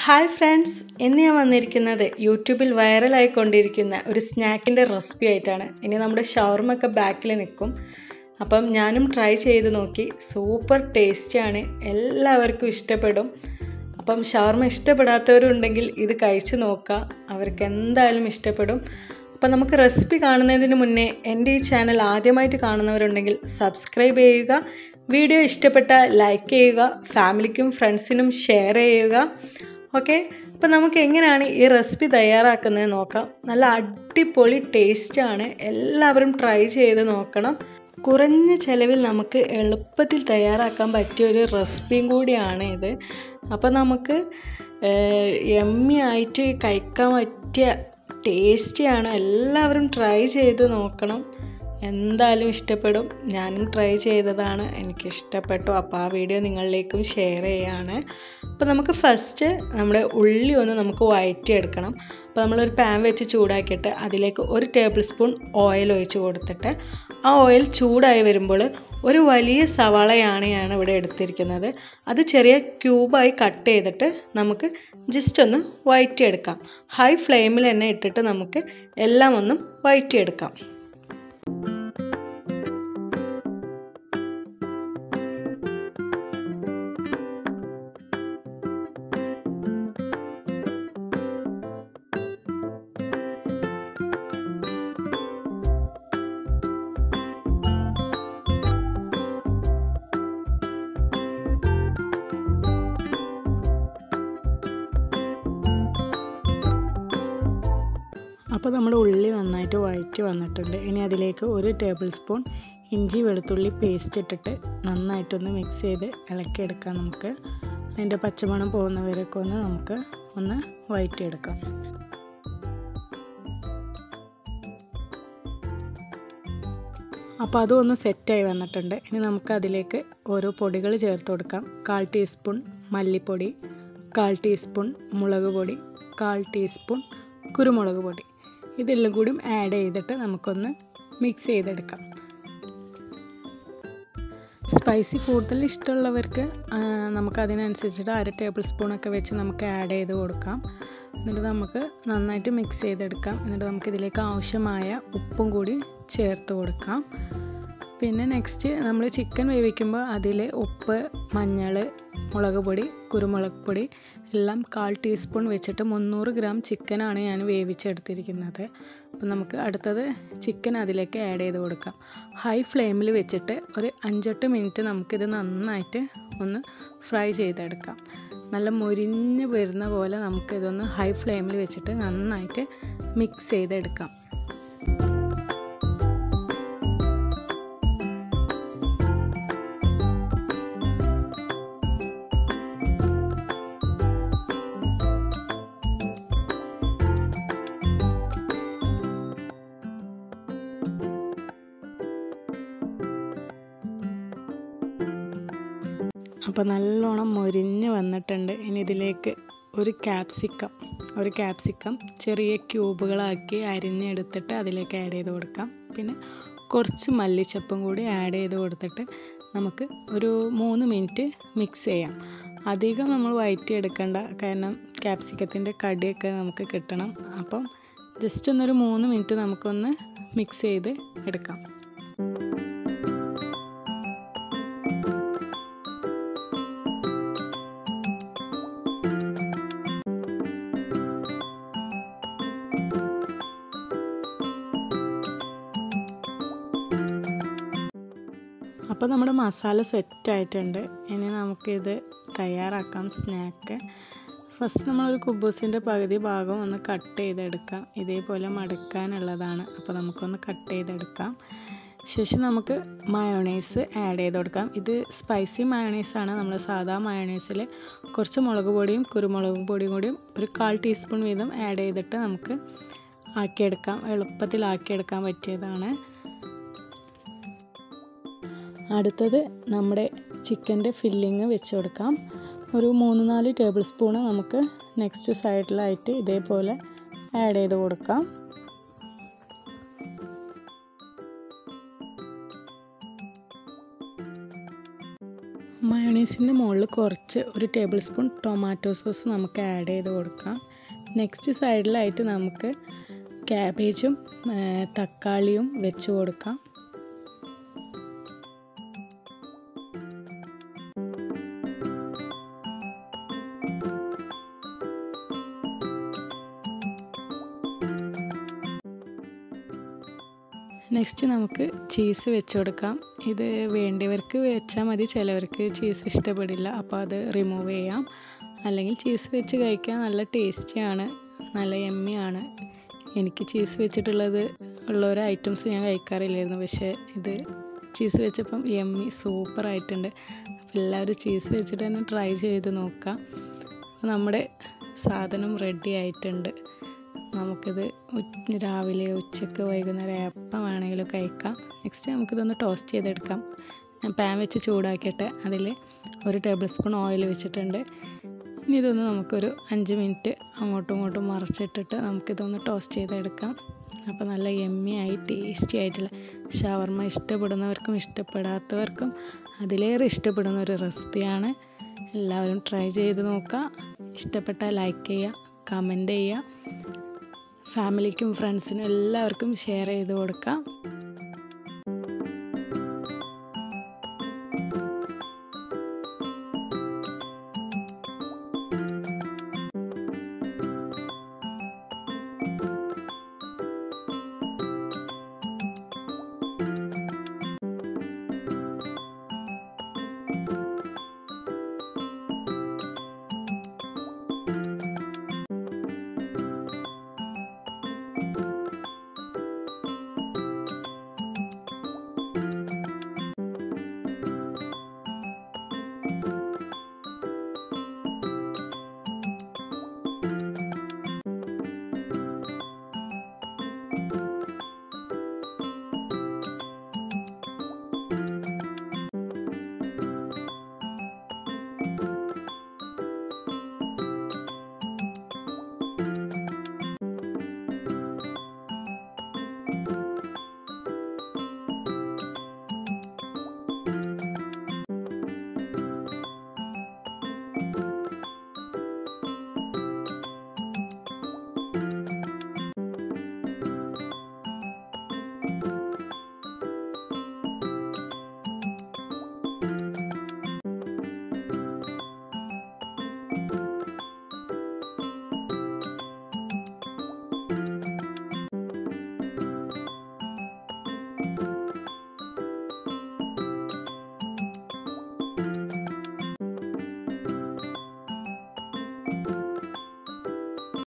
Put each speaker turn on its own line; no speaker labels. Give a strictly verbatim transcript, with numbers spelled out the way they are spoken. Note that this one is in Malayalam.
ഹായ് ഫ്രണ്ട്സ്, ഇന്ന് ഞാൻ വന്നിരിക്കുന്നത് യൂട്യൂബിൽ വൈറലായിക്കൊണ്ടിരിക്കുന്ന ഒരു സ്നാക്കിൻ്റെ റെസിപ്പി ആയിട്ടാണ്. ഇനി നമ്മുടെ ഷവർമൊക്കെ ബാക്കിൽ നിൽക്കും. അപ്പം ഞാനും ട്രൈ ചെയ്ത് നോക്കി. സൂപ്പർ ടേസ്റ്റിയാണ്, എല്ലാവർക്കും ഇഷ്ടപ്പെടും. അപ്പം ഷവർമ ഇഷ്ടപ്പെടാത്തവരുണ്ടെങ്കിൽ ഇത് കഴിച്ച് നോക്കുക, അവർക്ക് എന്തായാലും ഇഷ്ടപ്പെടും. അപ്പം നമുക്ക് റെസിപ്പി കാണുന്നതിന് മുന്നേ എൻ്റെ ഈ ചാനൽ ആദ്യമായിട്ട് കാണുന്നവരുണ്ടെങ്കിൽ സബ്സ്ക്രൈബ് ചെയ്യുക, വീഡിയോ ഇഷ്ടപ്പെട്ടാൽ ലൈക്ക് ചെയ്യുക, ഫാമിലിക്കും ഫ്രണ്ട്സിനും ഷെയർ ചെയ്യുക. ഓക്കെ, അപ്പോൾ നമുക്ക് എങ്ങനെയാണ് ഈ റെസിപ്പി തയ്യാറാക്കുന്നത് നോക്കാം. നല്ല അടിപൊളി ടേസ്റ്റാണ്, എല്ലാവരും ട്രൈ ചെയ്ത് നോക്കണം. കുറഞ്ഞ ചിലവിൽ നമുക്ക് എളുപ്പത്തിൽ തയ്യാറാക്കാൻ പറ്റിയ ഒരു റെസിപ്പിയും കൂടിയാണ് ഇത്. അപ്പോൾ നമുക്ക് യമ്മി ആയിട്ട് കഴിക്കാൻ പറ്റിയ ടേസ്റ്റിയാണ്. എല്ലാവരും ട്രൈ ചെയ്ത് നോക്കണം, എന്തായാലും ഇഷ്ടപ്പെടും. ഞാനും ട്രൈ ചെയ്തതാണ്, എനിക്കിഷ്ടപ്പെട്ടു. അപ്പോൾ ആ വീഡിയോ നിങ്ങളിലേക്കും ഷെയർ ചെയ്യുകയാണ്. അപ്പോൾ നമുക്ക് ഫസ്റ്റ് നമ്മുടെ ഉള്ളി ഒന്ന് നമുക്ക് വഴറ്റിയെടുക്കണം. അപ്പോൾ നമ്മളൊരു പാൻ വെച്ച് ചൂടാക്കിയിട്ട് അതിലേക്ക് ഒരു ടേബിൾ സ്പൂൺ ഓയിൽ ഒഴിച്ച് കൊടുത്തിട്ട് ആ ഓയിൽ ചൂടായി വരുമ്പോൾ ഒരു വലിയ സവാളയാണ് ഞാൻ ഇവിടെ എടുത്തിരിക്കുന്നത്. അത് ചെറിയ ക്യൂബായി കട്ട് ചെയ്തിട്ട് നമുക്ക് ജസ്റ്റ് ഒന്ന് വഴറ്റിയെടുക്കാം. ഹൈ ഫ്ലെയിമിൽ തന്നെ ഇട്ടിട്ട് നമുക്ക് എല്ലാം ഒന്നും വഴറ്റിയെടുക്കാം. അപ്പോൾ നമ്മുടെ ഉള്ളി നന്നായിട്ട് വഴറ്റി വന്നിട്ടുണ്ട്. ഇനി അതിലേക്ക് ഒരു ടേബിൾ സ്പൂൺ ഇഞ്ചി വെളുത്തുള്ളി പേസ്റ്റ് ഇട്ടിട്ട് നന്നായിട്ടൊന്ന് മിക്സ് ചെയ്ത് ഇളക്കിയെടുക്കാം. നമുക്ക് അതിൻ്റെ പച്ചമണം പോകുന്നവരൊക്കെ ഒന്ന് നമുക്ക് ഒന്ന് വഴറ്റിയെടുക്കാം. അപ്പോൾ അതും ഒന്ന് സെറ്റായി വന്നിട്ടുണ്ട്. ഇനി നമുക്ക് അതിലേക്ക് ഓരോ പൊടികൾ ചേർത്ത് കൊടുക്കാം. കാൽ ടീസ്പൂൺ മല്ലിപ്പൊടി, കാൽ ടീസ്പൂൺ മുളക് പൊടി, കാൽ ടീസ്പൂൺ കുരുമുളക് പൊടി, ഇതെല്ലാം കൂടി ആഡ് ചെയ്തിട്ട് നമുക്കൊന്ന് മിക്സ് ചെയ്തെടുക്കാം. സ്പൈസി കൂടുതൽ ഇഷ്ടമുള്ളവർക്ക് നമുക്കതിനനുസരിച്ചിട്ട് അര ടേബിൾ സ്പൂണൊക്കെ വെച്ച് നമുക്ക് ആഡ് ചെയ്ത് കൊടുക്കാം. എന്നിട്ട് നമുക്ക് നന്നായിട്ട് മിക്സ് ചെയ്തെടുക്കാം. എന്നിട്ട് നമുക്കിതിലേക്ക് ആവശ്യമായ ഉപ്പും കൂടി ചേർത്ത് കൊടുക്കാം. പിന്നെ നെക്സ്റ്റ് നമ്മൾ ചിക്കൻ വേവിക്കുമ്പോൾ അതിൽ ഉപ്പ്, മഞ്ഞൾ, മുളക് പൊടി, കുരുമുളക് പൊടി എല്ലാം കാൽ ടീസ്പൂൺ വെച്ചിട്ട് മുന്നൂറ് ഗ്രാം ചിക്കനാണ് ഞാൻ വേവിച്ചെടുത്തിരിക്കുന്നത്. അപ്പോൾ നമുക്ക് അടുത്തത് ചിക്കൻ അതിലേക്ക് ആഡ് ചെയ്ത് കൊടുക്കാം. ഹൈ ഫ്ലെയിമിൽ വെച്ചിട്ട് ഒരു അഞ്ചെട്ട് മിനിറ്റ് നമുക്കിത് നന്നായിട്ട് ഒന്ന് ഫ്രൈ ചെയ്തെടുക്കാം. നല്ല മൊരിഞ്ഞ് വരുന്ന പോലെ നമുക്കിതൊന്ന് ഹൈ ഫ്ലെയിമിൽ വെച്ചിട്ട് നന്നായിട്ട് മിക്സ് ചെയ്തെടുക്കാം. അപ്പോൾ നല്ലോണം മൊരിഞ്ഞ് വന്നിട്ടുണ്ട്. ഇനി ഇതിലേക്ക് ഒരു ക്യാപ്സിക്കം ഒരു ക്യാപ്സിക്കം ചെറിയ ക്യൂബുകളാക്കി അരിഞ്ഞെടുത്തിട്ട് അതിലേക്ക് ആഡ് ചെയ്ത് കൊടുക്കാം. പിന്നെ കുറച്ച് മല്ലിച്ചപ്പും കൂടി ആഡ് ചെയ്ത് കൊടുത്തിട്ട് നമുക്ക് ഒരു മൂന്ന് മിനിറ്റ് മിക്സ് ചെയ്യാം. അധികം നമ്മൾ വഴറ്റിയെടുക്കണ്ട, കാരണം ക്യാപ്സിക്കത്തിൻ്റെ കടിയൊക്കെ നമുക്ക് കിട്ടണം. അപ്പം ജസ്റ്റ് ഒന്നൊരു മൂന്ന് മിനിറ്റ് നമുക്കൊന്ന് മിക്സ് ചെയ്ത് എടുക്കാം. അപ്പോൾ നമ്മുടെ മസാല സെറ്റായിട്ടുണ്ട്. ഇനി നമുക്കിത് തയ്യാറാക്കാം സ്നാക്ക്. ഫസ്റ്റ് നമ്മളൊരു കുബൂസിൻ്റെ പകുതി ഭാഗം ഒന്ന് കട്ട് ചെയ്തെടുക്കാം. ഇതേപോലെ മടക്കാനുള്ളതാണ്. അപ്പോൾ നമുക്കൊന്ന് കട്ട് ചെയ്തെടുക്കാം. ശേഷം നമുക്ക് മയോണൈസ് ആഡ് ചെയ്ത് കൊടുക്കാം. ഇത് സ്പൈസി മയോണൈസാണ്. നമ്മൾ സാധാ മയോണൈസിൽ കുറച്ച് മുളക് പൊടിയും കുരുമുളക് പൊടിയും കൂടിയും ഒരു കാൽ ടീസ്പൂൺ വീതം ആഡ് ചെയ്തിട്ട് നമുക്ക് ആക്കിയെടുക്കാം. എളുപ്പത്തിൽ ആക്കിയെടുക്കാൻ പറ്റിയതാണ്. അടുത്തത് നമ്മുടെ ചിക്കൻ്റെ ഫില്ലിങ് വെച്ച് കൊടുക്കാം. ഒരു മൂന്ന് നാല് ടേബിൾ സ്പൂണ് നമുക്ക് നെക്സ്റ്റ് സൈഡിലായിട്ട് ഇതേപോലെ ആഡ് ചെയ്ത് കൊടുക്കാം. മയോണൈസിൻ്റെ മുകളിൽ കുറച്ച് ഒരു ടേബിൾ സ്പൂൺ ടൊമാറ്റോ സോസ് നമുക്ക് ആഡ് ചെയ്ത് കൊടുക്കാം. നെക്സ്റ്റ് സൈഡിലായിട്ട് നമുക്ക് ക്യാബേജും തക്കാളിയും വെച്ച് കൊടുക്കാം. നെക്സ്റ്റ് നമുക്ക് ചീസ് വെച്ച് കൊടുക്കാം. ഇത് വേണ്ടിയവർക്ക് വെച്ചാൽ മതി, ചിലവർക്ക് ചീസ് ഇഷ്ടപ്പെടില്ല, അപ്പോൾ അത് റിമൂവ് ചെയ്യാം. അല്ലെങ്കിൽ ചീസ് വെച്ച് കഴിക്കാൻ നല്ല ടേസ്റ്റിയാണ്, നല്ല യമ്മിയാണ്. എനിക്ക് ചീസ് വെച്ചിട്ടുള്ളത് ഉള്ള ഒരു ഐറ്റംസ് ഞാൻ കഴിക്കാറില്ലായിരുന്നു, പക്ഷേ ഇത് ചീസ് വെച്ചപ്പം യമ്മി സൂപ്പറായിട്ടുണ്ട്. അപ്പോൾ എല്ലാവരും ചീസ് വെച്ചിട്ട് തന്നെ ട്രൈ ചെയ്ത് നോക്കാം. നമ്മുടെ സാധനം റെഡി ആയിട്ടുണ്ട്. നമുക്കിത് രാവിലെ ഉച്ചയ്ക്ക് വൈകുന്നേരം എപ്പം വേണമെങ്കിലും കഴിക്കാം. നെക്സ്റ്റ് നമുക്കിതൊന്ന് ടോസ്റ്റ് ചെയ്തെടുക്കാം. ഞാൻ പാൻ വെച്ച് ചൂടാക്കിയിട്ട് അതിൽ ഒരു ടേബിൾ സ്പൂൺ ഓയിൽ വെച്ചിട്ടുണ്ട്. ഇനി ഇതൊന്ന് നമുക്കൊരു അഞ്ച് മിനിറ്റ് അങ്ങോട്ടും ഇങ്ങോട്ടും മറിച്ചിട്ടിട്ട് നമുക്കിതൊന്ന് ടോസ്റ്റ് ചെയ്തെടുക്കാം. അപ്പോൾ നല്ല യമ്മിയായി ടേസ്റ്റി ആയിട്ടുള്ള ഷവർമ ഇഷ്ടപ്പെടുന്നവർക്കും ഇഷ്ടപ്പെടാത്തവർക്കും അതിലേറെ ഇഷ്ടപ്പെടുന്ന ഒരു റെസിപ്പിയാണ്. എല്ലാവരും ട്രൈ ചെയ്ത് നോക്കുക. ഇഷ്ടപ്പെട്ടാൽ ലൈക്ക് ചെയ്യുക, കമൻറ്റ് ചെയ്യുക, ഫാമിലിക്കും ഫ്രണ്ട്സിനും എല്ലാവർക്കും ഷെയർ ചെയ്ത് കൊടുക്കാം.